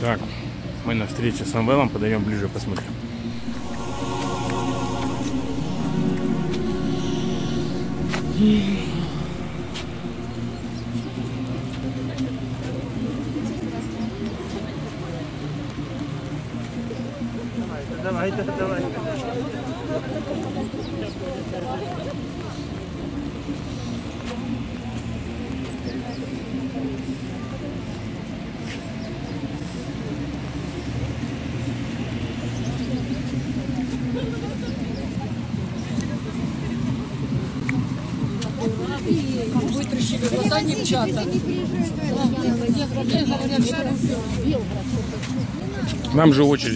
Так, мы на встрече с Самвелом, подаем ближе, посмотрим. Давай. Вытращили глаза девчата. Говорят, что Нам же очередь.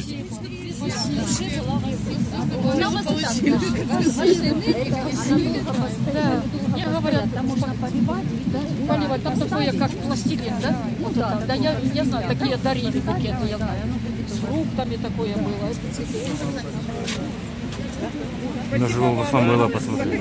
Да. Мне говорят, там можно поливать. Там такое, как пластилин, да? Вот это. Да, я знаю, такие дарили букеты, я знаю. С фруктами такое было. На живого Самвела посмотреть.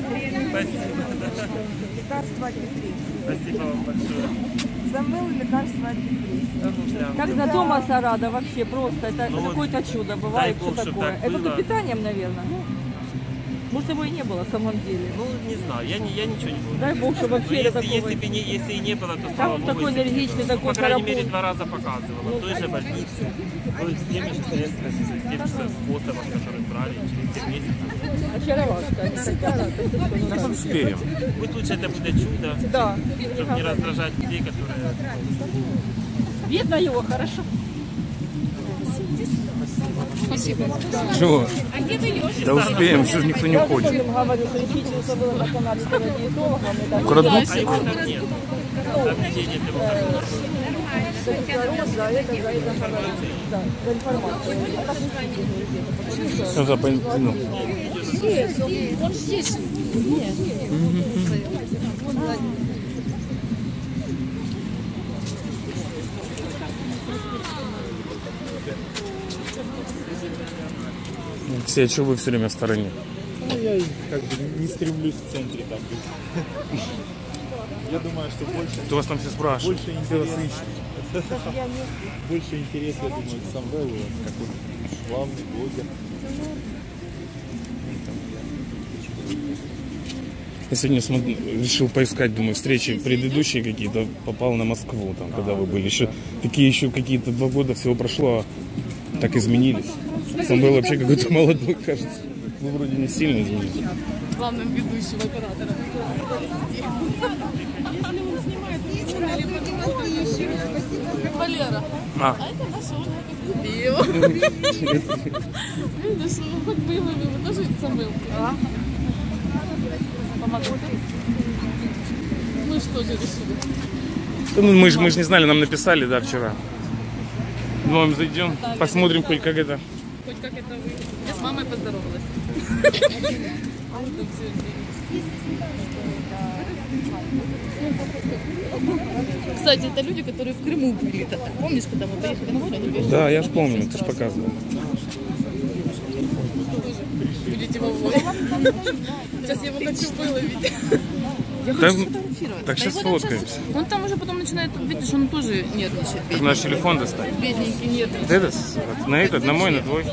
Лекарство от депрессии. Спасибо вам большое. Самвел лекарство от депрессии. Как за дома Сарада вообще просто. Это какое-то чудо бывает. Бог, что такое. так Это было. под питанием, наверное. Может, его и не было в самом деле. Ну, не знаю, я ничего не буду. Дай Бог, чтобы вообще Если, такого. если и не было, то слава Там Богу. такой если- энергичный, такой по крайней мере, карапуз. 2 раза показывала. В той же больнице, то есть с теми же средствами, с тем же способом, который брали через 7 месяцев. Очаровашка. Так успеем. Пусть лучше это будет чудо, Да. чтобы не раздражать людей, которые... Видно его хорошо. Спасибо. Чего? Да успеем, что же никто не уходит. Я говорю, что лечительство было на канадского диетолога. Украдут? А его там нет. Объединение для выхода. Да, за информацию. Ну, да, ну. Он здесь. Алексей, а что вы все время в стороне? Ну, я как бы не стремлюсь в центре там быть. Я думаю, что Кто вас там все спрашивает? больше интерес, я думаю, к Самвелу, он как он главный блогер. Я сегодня решил поискать, думаю, встречи предыдущие какие-то, попал на Москву, там, когда вы были. Еще какие-то 2 года всего прошло, а так изменились. Самвел вообще какой-то молодой, кажется. Ну, вроде не сильно изменились. Главным ведущим оператором. Если он снимает, Валера. А, Это наша Ольга Копеева. Видишь, хоть было, вы тоже Самвел. Помогу. Мы что же решили? ну, мы же не знали, нам написали, да, вчера. Ну, зайдем, посмотрим хоть как это. Хоть как это вы. Я с мамой поздоровалась. Кстати, это люди, которые в Крыму были. Помнишь, когда мы поехали на море, они бежали? Да, я же помню, ты же показывал. Будете во море. Сейчас я его хочу выловить. Я Так, хочу сфотографировать. так сейчас сфоткаемся. Он там уже потом начинает, видишь, он тоже нервничает. Так наш телефон достать. Бедненький нервничает. Вот этот, на этот, на мой, на твой.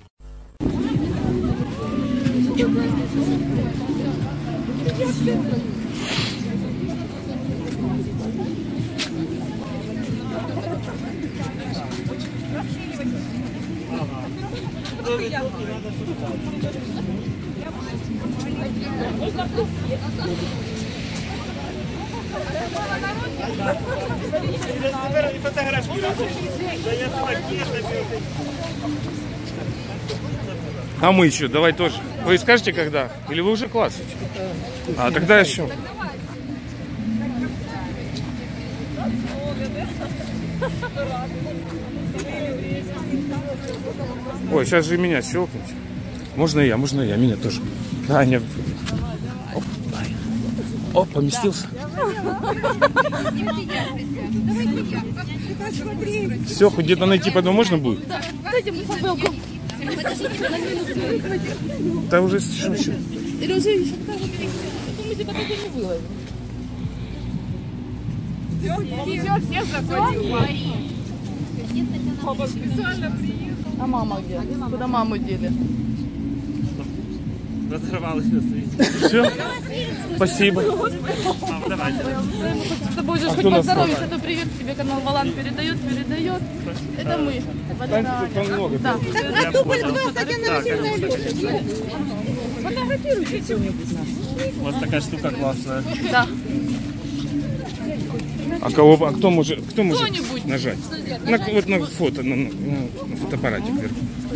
А мы еще, давай тоже. Вы скажете, когда? Или вы уже классите? А тогда еще. Ой, сейчас же меня щелкнуть. Можно я, меня тоже. Да, нет. Оп, ай. Оп, поместился. Все, хоть где-то найти потом можно будет? Дайте мне футболку. Да уже что? Или уже еще мы тебя так и не выловим. Все, всех заходим. Папа специально приехал. А мама где? Куда маму дели? Разорвалась на свете. Все. Спасибо. Мам, давайте. С тобой же хоть кто нас поздоровайся, это привет тебе канал Валан передает. Это мы. Там много. Да. Я понял. Так, конечно. Фотографируйте У вас такая штука классная. Да. А кто может Кто-нибудь. нажать? Вот на фото, на фотоаппарате вверху.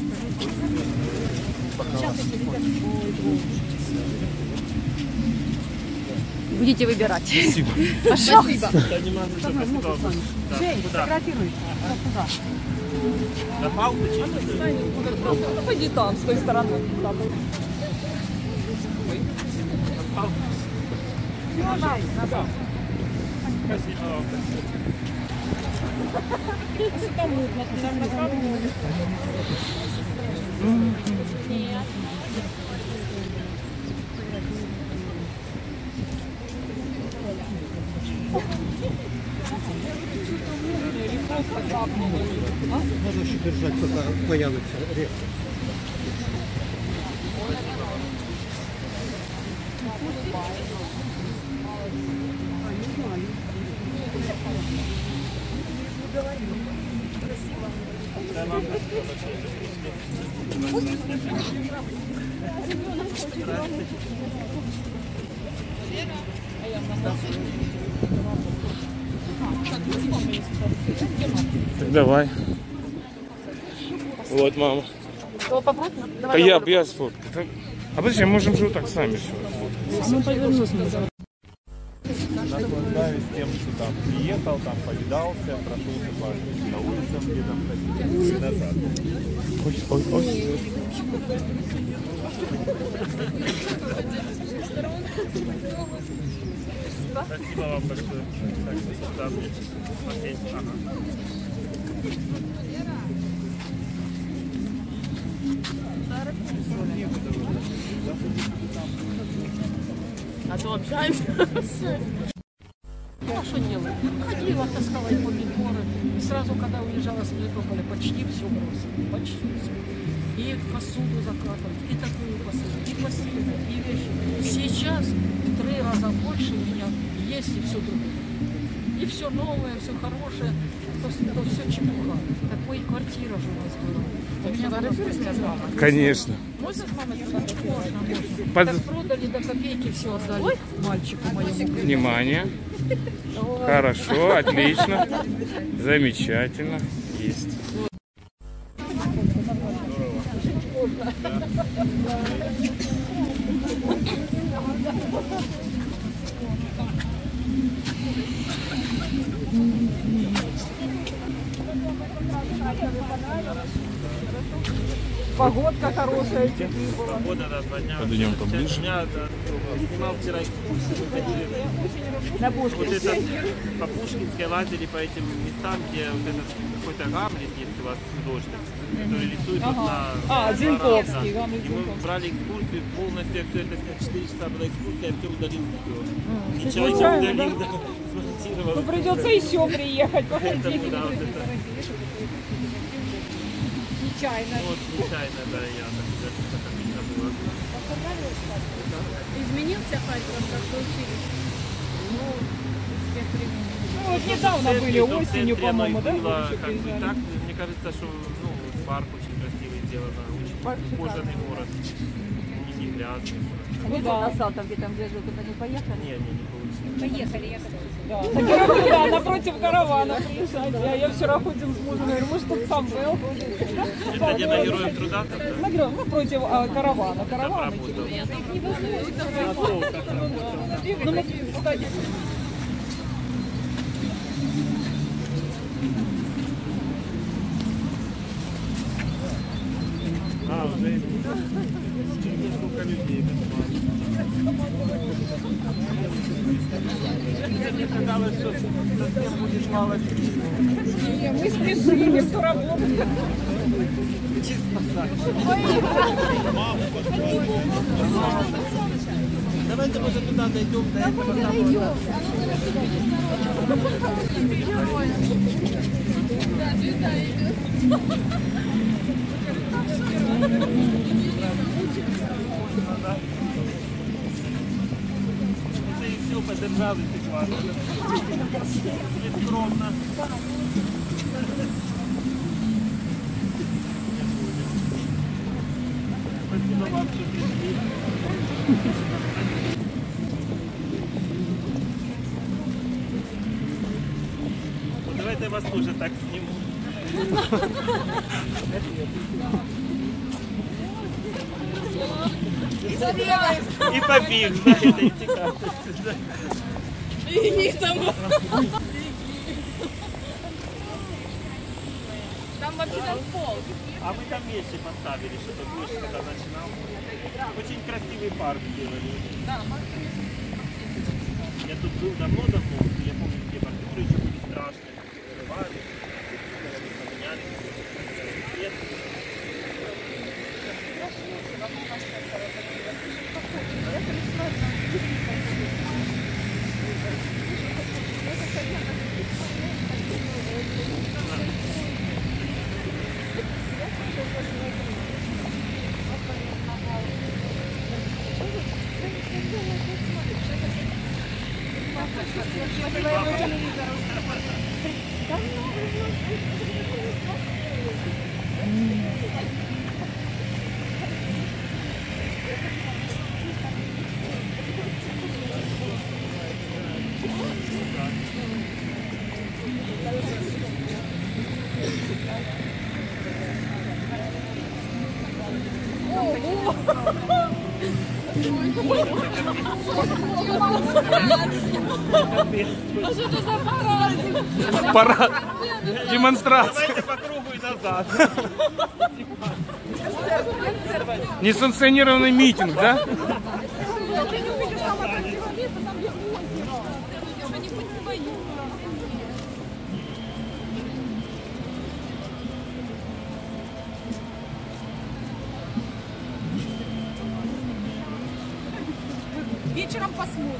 Будете выбирать. Спасибо. Пожалуйста. Да не надо, что хотел. Жень, фотографируй. На палку чисто? Пойди там, с той стороны. Спасибо вам. Можно еще держать, пока появится резко. Так давай. Вот, мама. А я сфоткаю. А подожди, можем же вот так сами все сфоткать. Наслаждаюсь тем, что там приехал, там повидался, прошелся по улицам, где там ходил, и назад. Ой. Спасибо вам большое. Так, да, мне смотреть. Ага. А то общаемся. Ну, а что делать? Ходила, таскала и помидоры. И сразу, когда уезжала с Мелитополя, почти все бросила. Почти все. И посуду закладывать, и такую посуду, и постельное, и вещи. Сейчас в 3 раза больше у меня есть и все другое. И все новое, все хорошее, то все чепуха. Такой квартира же у нас была. У меня была. Конечно. Можно с мамой сфотографировать? Так продали до копейки, все отдали мальчику моему. Внимание. Хорошо, отлично. Замечательно. Есть. Погодка хорошая. Погода, да, 2 дня. Подойдем поближе. Я снимал вчера экскурсию, мы ходили вот это, по Пушкинской лазили по этим местам, где вот этот какой-то Гамлет есть у вас художник, который рисует вот на Зинковский, да. И мы брали экскурсию, полностью все это 4 часа была экскурсия, я все удалил видео. Ничего не удалил, да, смонтировал. Ну придется еще приехать, Поэтому, походить. да, вот это. Нечаянно. Вот, случайно, да, я так обидно было. Изменился Харьков, как учились? Ну, с тех времен. Ну, вот недавно были, осенью, по-моему, да? Было, как бы, так, мне кажется, что парк очень красивый сделано, очень ухоженный город, не грязный. Ну да. Назад, там, где жил, куда не поехали? Не получилось. Поехали, я так. Да, напротив каравана приезжать. Я вчера ходил с мужем, говорю, может, тут сам был. Это где на Героев Труда там, да? Напротив каравана. Там работал. Ну, мы, кстати, Уже сколько людей. Мне казалось, что совсем будет мало людей. мы спешили в ту работу. Давайте, может, туда дойдем, до этого самого. Да, держали класс. Нескромно. Спасибо вам, что пришли. Ну, давайте я вас тоже так сниму. И побег, знаете, эти карты. Там вообще там пол. А мы там вещи поставили, чтобы дождь когда начинал. Очень красивый парк сделали. Я тут был давно-давно, я помню, где партнеры еще были страшные. Открывали, поменяли. Свет. Парад. Демонстрация. Давайте по кругу и назад. Несанкционированный митинг, да? Вечером посмотрим.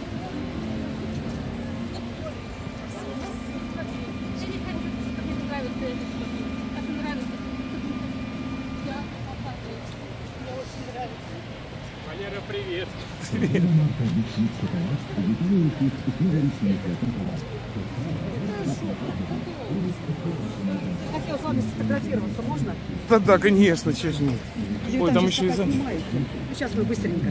Валера, привет. Хотела с вами сфотографироваться, можно? Да, конечно, чё ж нет. Ой, там еще и за... Сейчас мы быстренько.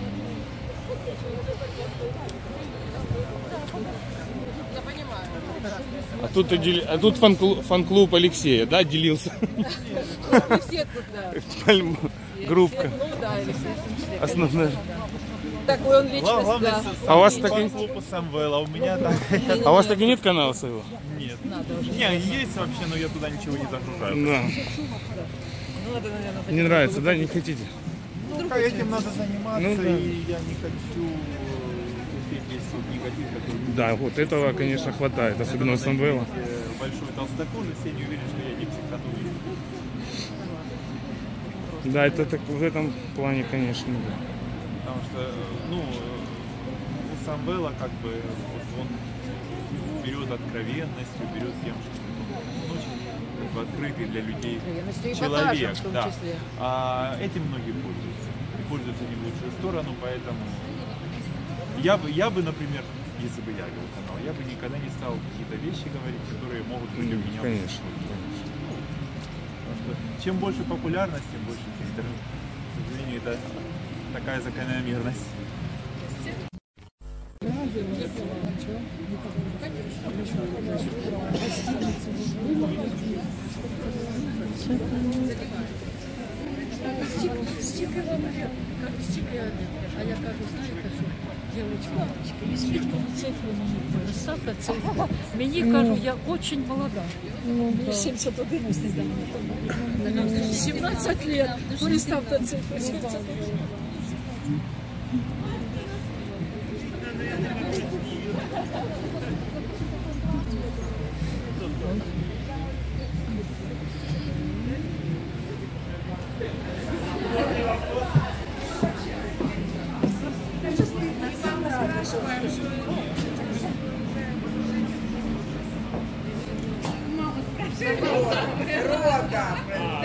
А тут фан-клуб Алексея, да, делился? Все тут, да. Группка. Ну да, или все. Основная. Такой он личность, Главное, да. А у вас таки... фан-клуб Самвела, у меня так. А у вас таки нет канала своего? Нет. Не, есть вообще, но я туда ничего не загружаю. Да. Ну, надо, наверное, Не нравится, да? Не хотите? Ну, этим надо заниматься, Ну, да. и я не хочу терпеть весь тот негатив, который... Да, вот этого, конечно, хватает, особенно у Самвела. Большой толстокожий, все не уверены, что я не психанули. Да, это так, в этом плане, конечно, да. Потому что, ну, у Самвела как бы вот он берет откровенностью, берет тем, что он очень как бы открытый для людей И человек, в том да. числе. А этим многие пользуются. И пользуются не в лучшую сторону, поэтому я бы, например, если бы я вел канал, я бы никогда не стал какие-то вещи говорить, которые могут быть у меня. Конечно. Потому что чем больше популярность, тем больше хейтеров. К сожалению, это такая закономерность. А я кажу, знаєте, що дівчинка, візьміть цифру мені, поставте цифру. Мені кажу, я дуже молода. 71 ось недавно. 17 років. Переставте цифру. 17.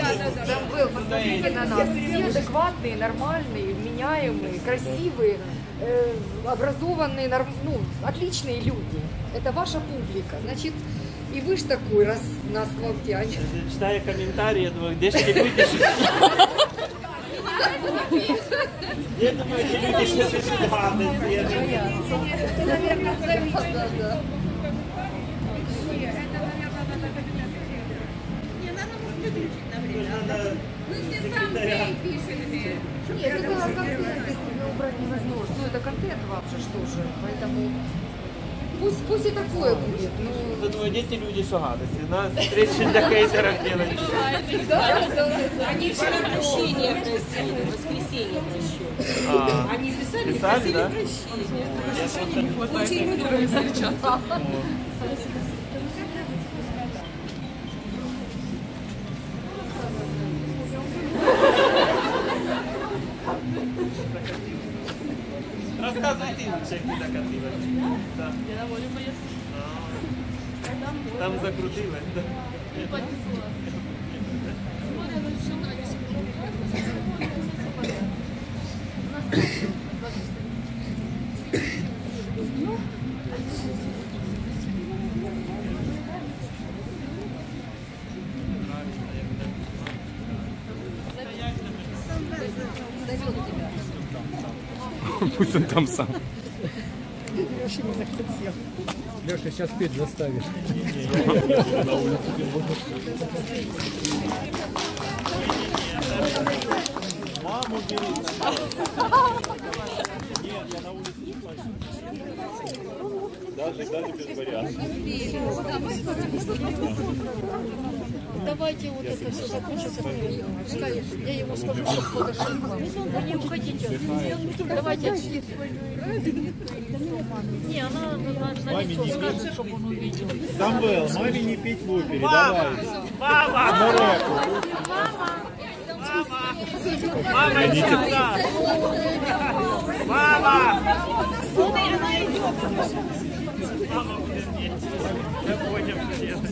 Посмотрите на нас. Все адекватные, нормальные, вменяемые, красивые. образованные, ну, отличные люди. Это ваша публика. Значит, и вы ж такой, раз нас гвалтяне. Читаю комментарии, я думаю, где же эти люди? Я думаю, эти люди сейчас пишут гадости. Наверное, да. Нет, это контент убрать невозможно. Ну, это контент вообще, что же. Поэтому пусть и такое будет. Но... Я думаю, дети люди что гадости. Нас встречи для хейтеров делать. Они вчера прощения просили, в воскресенье прощения. Они писали, просили да? прощения. Очень мудрые встречаться. Рассказывай ты лучше, как ты докатилась. Да. Я на волю поехала. Там закрутилась, да? И понесла. Смотря на всю Пусть он там сам. Леша не захотел. Леша, сейчас петь заставишь. Маму бери. Нет, я на улице не плачу. Даже без вариантов. Давайте вот это все закончится. Пускай я ему скажу, что подошел к вам. Вы не уходите. Давайте. Не, она на лицо скажет, чтобы он увидел. Самвел, маме не петь в опере, давай. Мама! Мама, иди сюда! Мама! Мама будет петь. Я понял, что делать.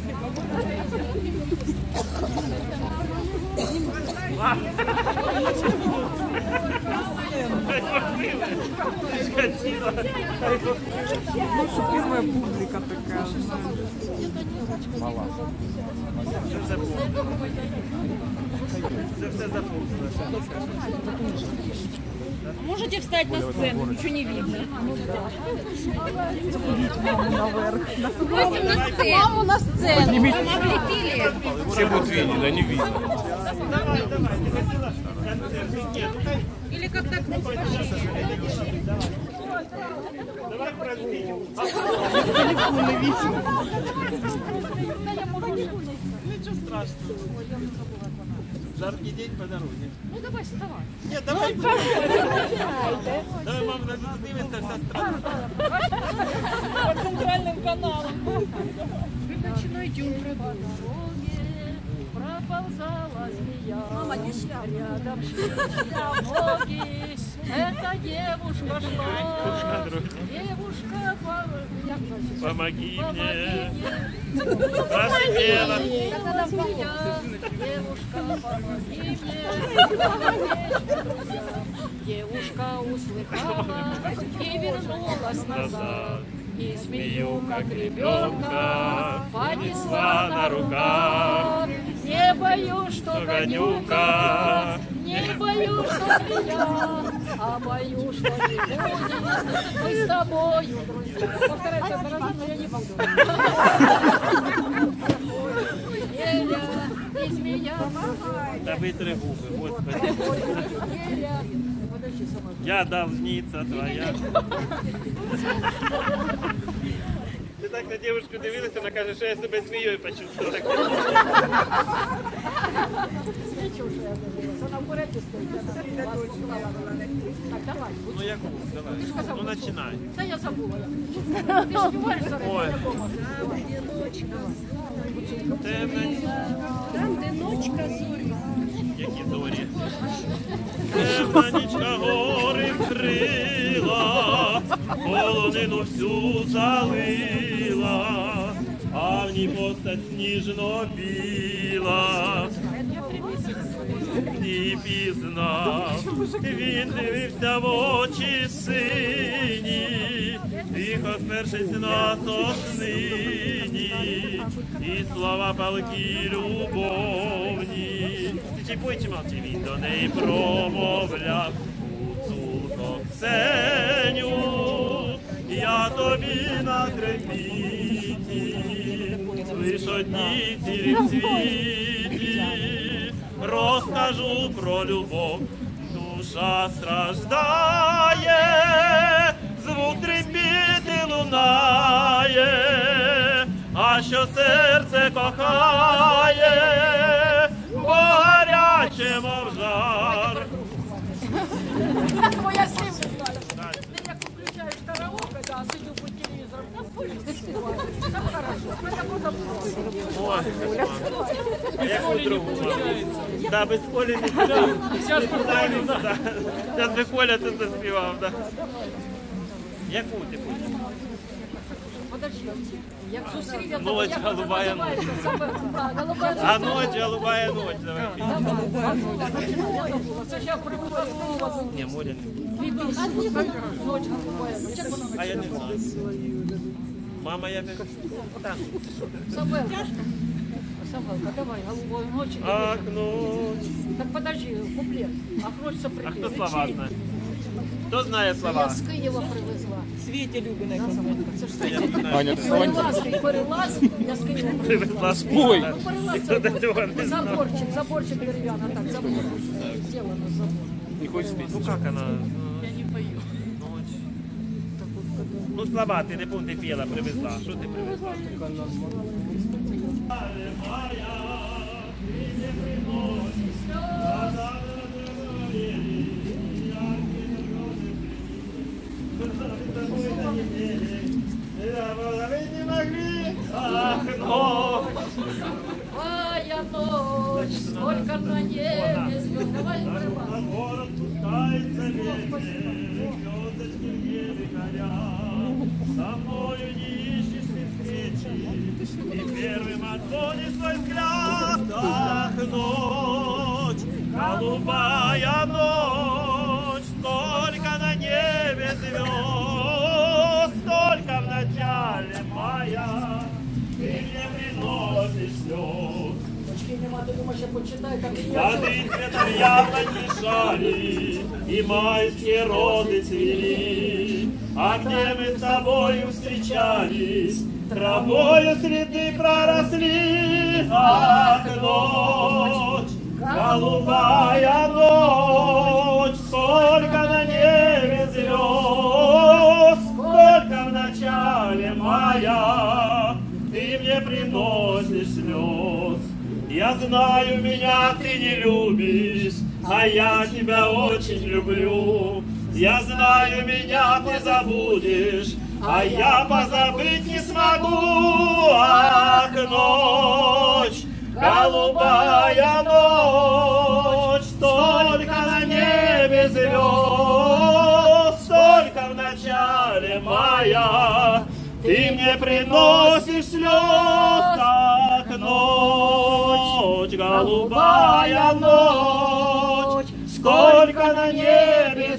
Первая публика такая. Мала. Все запустно. Можете встать на сцену, ничего не видно. Маму на сцену. Все будут видеть, да не видно. Давай. Или как так? Давай пройдем. Ничего страшного. Жаркий день по дороге. Ну давай, вставай. Нет, давай. Давай, мама, дивиться вся страна. По центральным каналам. Начинайте по дороге, проползала змея. Мама, не шляпа. Рядом шли ноги. Эта девушка шла. Девушка, Помоги мне. Прошипела. Девушка, помоги мне. Девушка услыхала и вернулась назад. И змею, как ребенка, понесла на руках. Не боюсь, что гадюка, не боюсь, что змея, а боюсь, что не будет. Мы с тобою, друзья. Повторяйте это раз, но я не буду. Неля и змея. Да вытри губы, Господи. Я должница твоя. Ти так на девушку дивилася, вона каже, що я себе змією почувствувала. Нічого, що я дивилася. Вона в буреті стоїть. Так, давай. Ну як гусь, давай. Ну починай. Та я забула. Ти ж співаєш зараз? Ой. Там, де ночка зорі. Які зорі? Темна нічка гори вкрила, полонину всю залила, а в ній постать сніжно біла. і пізнав. Він дивився в очі сині, тихо спершись на соснині, і слова палки любовні. Ти чи пой, чи мовчи, він до неї промовляв. Гуцулко, Ксеню, я тобі на трепіті, лиш одні цілі в світі, розкажу про любов. Душа страждає, звук трепіти лунає, а що серце кохає, бо гаряче, мов жар. Твоя символ. Ты как включаешь караоке, да, сидел по телевизору, там тоже спеваешь. Там хорошо. Это можно Як по-другому. Да, без Колі не співав. Зараз би Коля тут заспівав, так. Яку ти будеш? Подожди. Як зустріля, то Ночь, як голубая ночь. голубая А ночь, голубая ночь, давай. Це ж я привела слово. Ні, моря не. Ночь голубая. Як вона А я не знаю. Мама, я не... Так. Самвелка. Самвелка, давай, голубую ночь. Ах, ночь. Так подожди, куплет. Ах, ночь А соприкрепит. хто слова знає? Хто знає слова? Я з Києва привезла. Свете Любиной. Це ж Аня, ти слова не перелаз, я з Києва Привезла. Спой. Ну, перелаз Ніхто до цього не знав. заборчик деревянный, так, забор. Сделано забор. Не хочешь спеть? Ну как она? Я не пою. Ночь. Ну слова, ти не помни, ти пела, привезла. Що ти привезла? Ах, ночь. Моя ночь, сколько на небе звезд. Давай, перелаз. Город спускается ветер, звездочки в небе горят. Со мною не ищешь ты встречи, и первым отводишь свой взгляд. Ах, ночь, голубая ночь, столько на небе звезд, столько в начале мая, ты мне приносишь слез. Очки нема, ты думаешь, я почитаю, как и я. Сады цветом яблони шали, и майские розы цвели. А где мы с тобою встречались, травою цветы проросли. Ах, ночь, голубая ночь, сколько на небе звезд, сколько в начале мая, ты мне приносишь слез. Я знаю, меня ты не любишь, а я тебя очень люблю. Я знаю, меня ты забудешь, а я позабыть не смогу. Ах, ночь, голубая ночь, столько на небе звезд, столько в начале мая, ты мне приносишь слез. Ах, ночь, голубая ночь, сколько на небе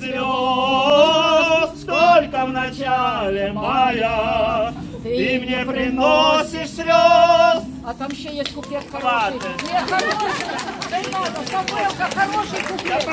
звезд, сколько в начале мая, ты мне приносишь слез. А там еще есть куплет хороший. Ладно. Не, хороший. Да не надо, Самвелка, хороший куплет.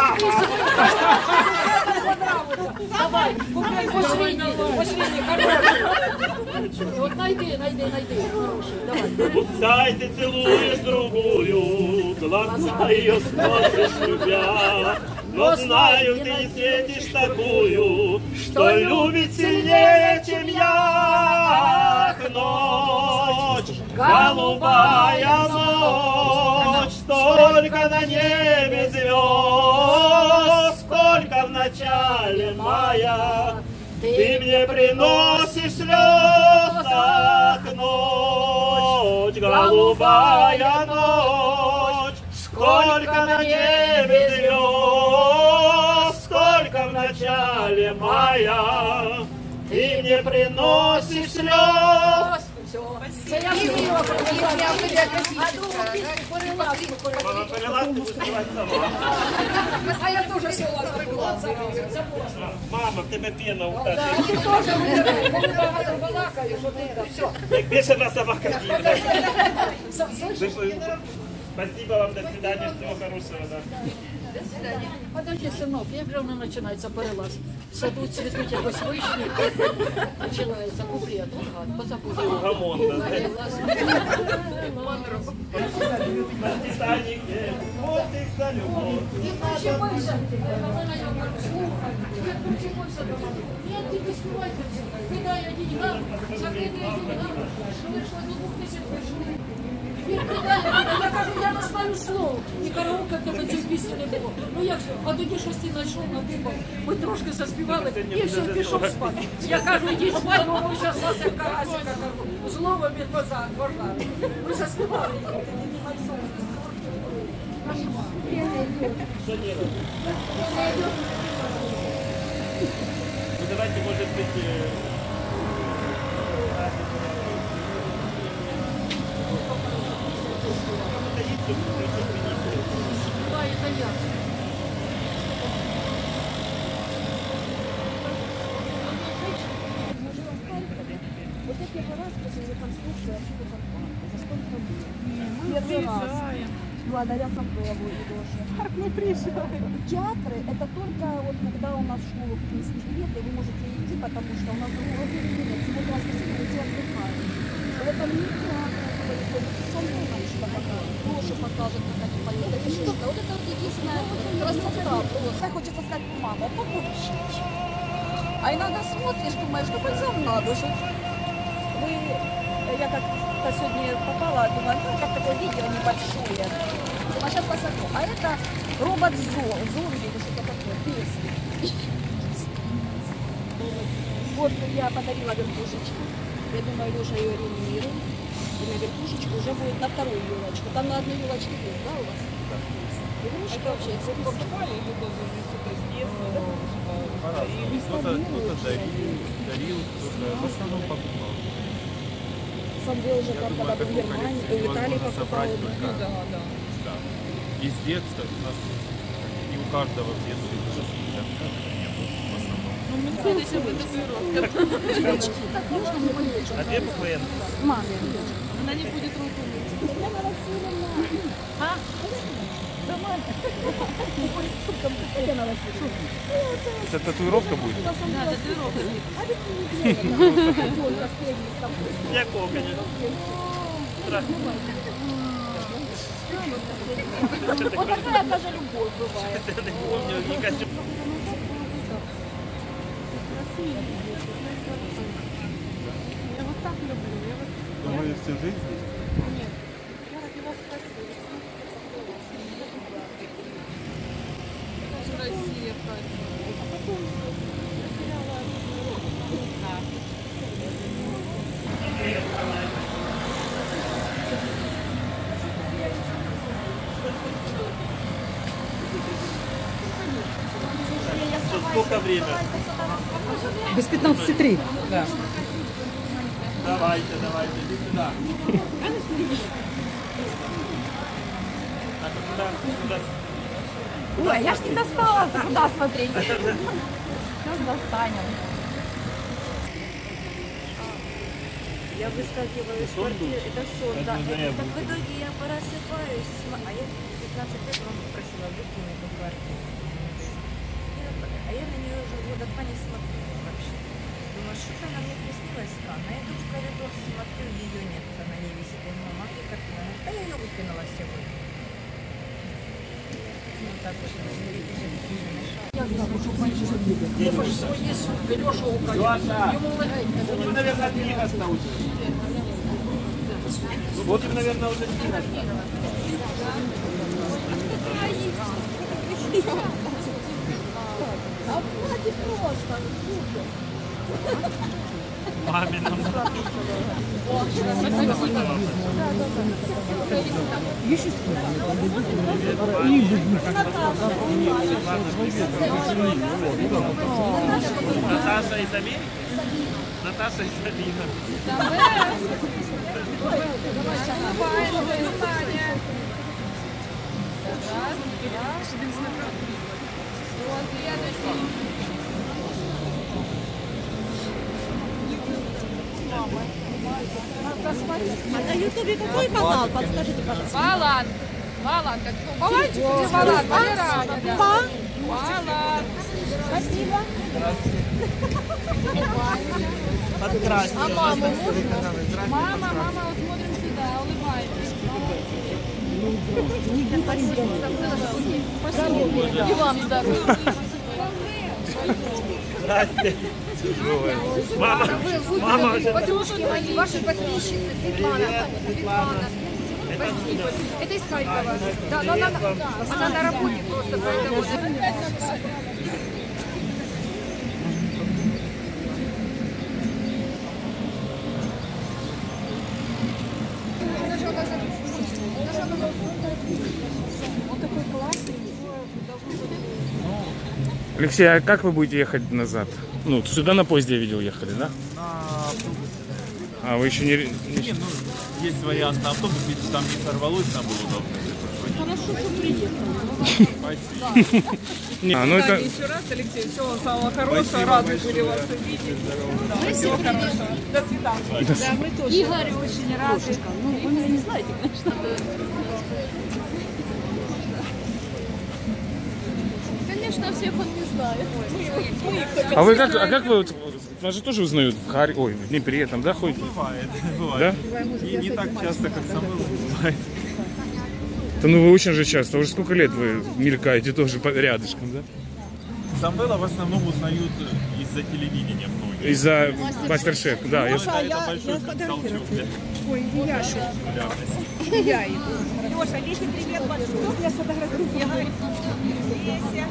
Давай, куплет последний, хороший. Вот найди. Хороший, давай. Пускай ты целуешь другую, глаза ее смотришь любя. Но знаю, ты не встретишь такую, что любит сильнее, чем я. Ах, ночь, голубая ночь, столько на небе звезд, сколько в начале мая, ты мне приносишь слез. Ах, ночь, голубая ночь, сколько на небе звезд, сколько в начале мая, ты мне приносишь слез. Все. Це я всі. Если автоматическая, Мама, перелаз ти будеш співати сама. А я тоже все у вас прикладываю. Мама, в тебе пена у тебе. Они тоже выбирают, балакаю, что ты это все. Як бешена собака бігає. Спасибо вам, до свидания, всего хорошего. Да. Подожди, сынок, як же воно починається перелаз? В саду цвітуть якось вишні, починається куплет, позабуду. Гамон, да. Перелаз. Титанике, вот их за любовь. Не причепайся, слухай, не причепайся до мене. Нет, ти безпівайте все. Кидай я деньгам, закидай деньгам, що вийшло до 2000 вийшло. Я кажу, я не знаю слово. І караоке в тебе цю пісню не було. Ну як же, а тоді щось ти знайшов на дубах. Ми трошки заспівали і все, пішов спати. Я кажу, йдіть спати, бо ми зараз вас як карасика кажу. Злово від базар. Ми заспівали, і тоді не майсовно. Что делать? Ну давайте, может быть, Да, это я. Вот я первый раз после реконструкции вообще за сколько лет? Первый раз. Благодаря Сафрову и Доше. Как мы приезжаем? Театры — это только вот когда у нас в школу принесли билеты, вы можете идти, потому что у нас другого времени нет. Сегодня воскресенье все отдыхают. В этом нет театра. Сам не знаешь, что покажет. Доша покажет, как они поют. Это что-то. Вот это вот единственная красота просто. Хочется сказать, мама, покушать. А иногда смотришь, думаешь, что вы за мной жить. Вы, я как-то сегодня попала, думаю, ну, как такое видео небольшое. Думаю, сейчас посмотрю. А это робот зомби или что-то такое, песня. Вот я подарила вертушечку. Я думаю, Леша ее реанимирует. И на вертушечку уже будет на вторую елочку. Там на одной елочке есть, да, у вас? Игрушка вообще. Покупали или даже что-то с детства, да? По-разному. Кто-то дарил, кто-то в основном покупал. Сам делал же Я там, думаю, когда в такую Германии, коллекцию в Италии возможно покупал. собрать только Да. да. Из детства. У нас не у каждого в детстве было какие-то не было в основном. Ну, мы следующий бы татуировка. а две буквы Н. Маме. Она не будет руку мыть. Татьяна Васильевна. А? Татьяна Васильевна. Это татуировка будет? Да, татуировка. Только спереди с тобой. Якого, конечно. Вот такая даже любовь бывает. Я не помню, не хочу. Я вот так люблю. Я вот... Думаю, всю жизнь здесь? Нет. Я родилась в России. Это же Россия, правильно. А потом потеряла Сколько время? Без 15:03. Да. Давайте, иди сюда. Куда? Ой, я ж не достала, куда смотреть. Сейчас достанем. Я выскакиваю из квартиры, это сон, да. Так в итоге я просыпаюсь, а я 15 лет мама попросила выкинуть эту квартиру. А я на нее уже года 2 не смотрю вообще. Думаю, что-то она мне приснилась странно. Я иду в коридор, смотрю, ее нет, она не висит. Я думаю, мама, где картина? А я ее выкинула сегодня. Ну так вот, Я знаю, что это же свои сутки, Леша укажет. Леша! Ему легенько. Будем, наверное, двигаться уже. Будем, наверное, уже двигаться. А платье просто, супер. Маме нам Наташа из Америки? Наташа из Америки. на ютубе какой канал? Подскажите, пожалуйста. Балан. Балан. Баланчик или балан? Балан. Балан. Спасибо. Подкрасьте. А маму можно? Мама, вот смотрим сюда, улыбайтесь. И вам здоровья. Здрасте. Мама, мама, Подружки мои, ваши подписчицы, Светлана. Спасибо. Это из Харькова. Да, она на работе просто, поэтому... Алексей, а как вы будете ехать назад? Ну, сюда на поезде, я видел, ехали, да? А вы еще не... Не, ну, есть вариант на автобус, если там не сорвалось, там было удобно. Хорошо, что приехали. Спасибо. Ну это... Еще раз, Алексей, всего самого хорошего, рады были вас увидеть. Да, всего хорошего. До свидания. Да, мы тоже. Игорь очень рады. Ну, вы меня не знаете, конечно. Конечно, всех он не знает. А вы как вы, вот, вас же тоже узнают в Харькове, ой, в Днепре, там, да, ходите? Бывает. Да? Не так часто, как Самвел, бывает. Да ну вы очень же часто, уже сколько лет вы мелькаете тоже рядышком, да? Самвела в основном узнают из-за телевидения многие. Из-за Мастер-шеф, да. Это большой толчок для Ой, и я что? популярности. И я иду. Леша, Лесе, привет большой. Я сфотографирую. Леся.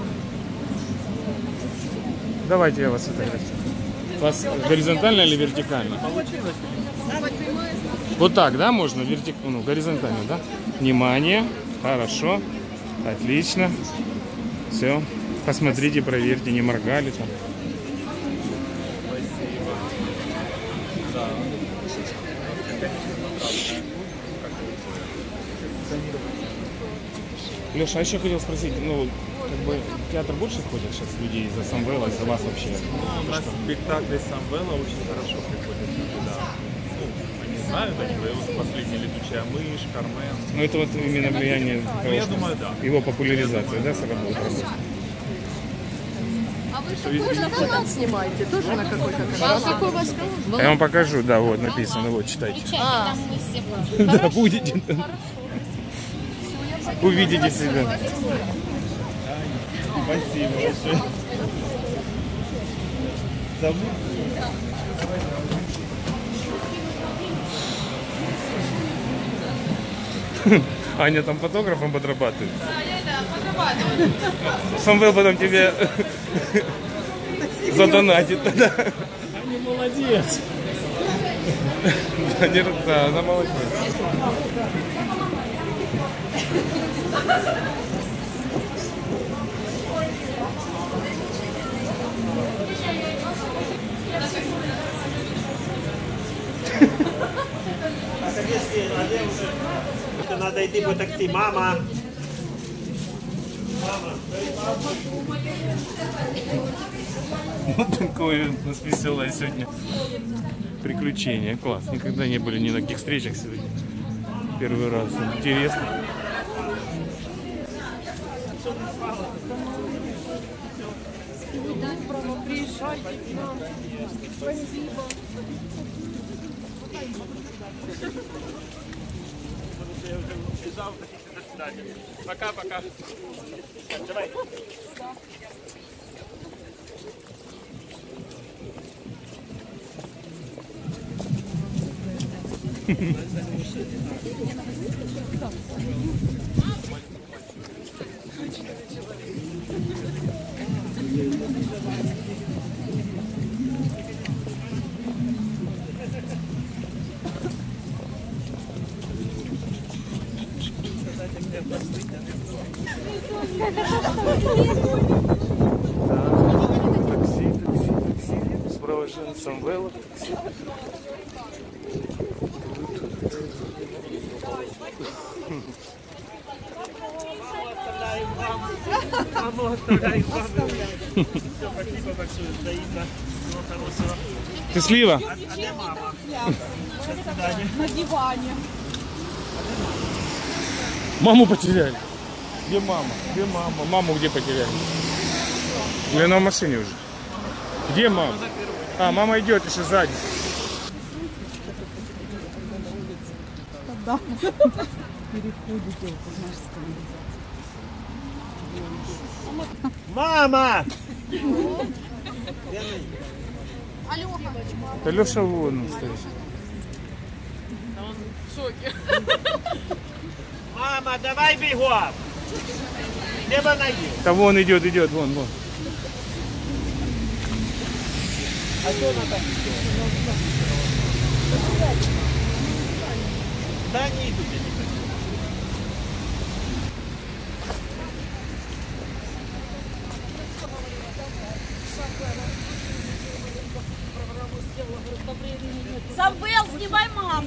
Давайте я вас фотографирую. У вас горизонтально или вертикально? Вот так, да, можно? Ну, горизонтально, да? Внимание. Хорошо. Отлично. Все. Посмотрите, проверьте, не моргали там. Леша, а еще хотел спросить, ну, как бы в театр больше ходят сейчас людей из-за Самвела, из-за вас вообще? У нас спектакли Самвела очень хорошо приходят. Да. Ну, они знают, они вот последняя летучая мышь, Кармен. Ну, это вот именно влияние того, я что думаю, да. Его популяризация, да, сработала? А вы какой канал снимаете? Тоже на какой-то канал? А какой у вас канал? Я вам покажу, да, вот написано, вот, читайте. А, Да, будете. Увидите себя. Спасибо большое. Аня там фотографом подрабатывает. да, подрабатываю. Самвел потом тебе задонатит. Да. Аня молодец. Да, она молодец. Надо идти по такси, мама. Вот такое у нас веселое сегодня приключение. Класс. Никогда не были ни на каких встречах сегодня. Первый раз. Интересно. Пока-пока. Давай. Такси. Спровожен Самвела. Маму оставляем вам. Все, спасибо большое, взаимно. Всего хорошего. Счастливо. А где мама? На диване. Маму потеряли. Где мама? Где мама? Маму где потеряли? Или она в машине уже? Где мама? А, мама идет еще сзади. Да. Переходите в наш скандал. Мама! Да Леша вон стоит. Он в шоке. Мама, давай бегом! Где бы она есть? Да вон идет, вон. А что она так сделала? Да не идут, я не хочу. Самвел, снимай маму.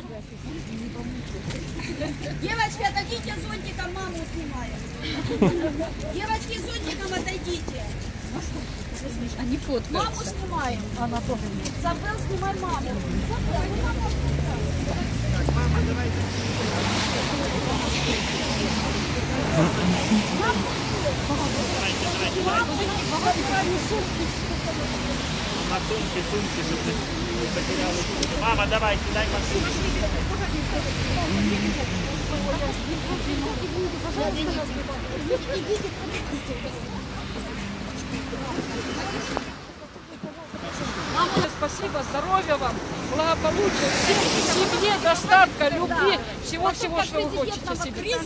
Девочки, отойдите зонтиком, маму снимаем. Девочки, зонтиком отойдите. Они фоткаются. Маму снимаем. Она тоже нет. Самвел, снимай маму. Мама, давай. На сумке, чтобы не потеряла. Мама, давай, дай машину. Мама, спасибо, здоровья вам, благополучия, семье, достатка, любви, всего-всего, что вы хотите себе.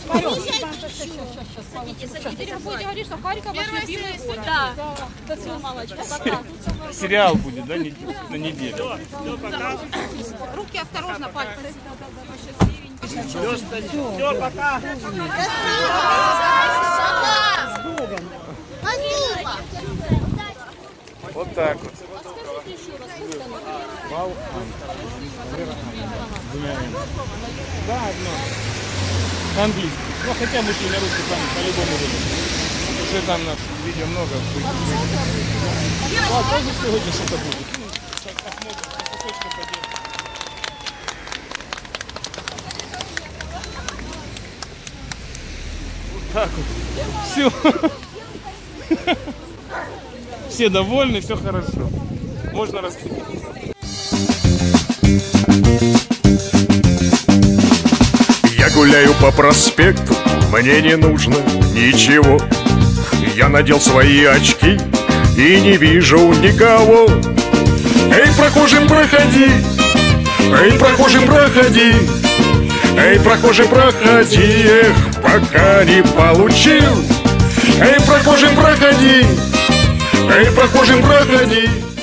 Теперь вы будете говорить, что Харьков ваш любимый город. Да. Да, все, мамочка, пока. Сериал будет, да, на неделю. Все, пока. Руки осторожно, пальцы. Все, пока. Вот так вот. Вау. Да, одно. Английский. Ну, хотя мы на русский там по-любому будем. Уже там нас видео много. А тоже сегодня что-то будет. Ну, так много кусочков поделать. Вот так вот. Все. Все довольны, все хорошо. Можно раскрыть. Я гуляю по проспекту, мне не нужно ничего. Я надел свои очки и не вижу никого. Эй, прохожим, проходи! Эй, прохожим, проходи! Эй, прохожим, проходи! Эх, пока не получил! Эй, прохожим, проходи! Эй, прохожим, проходи!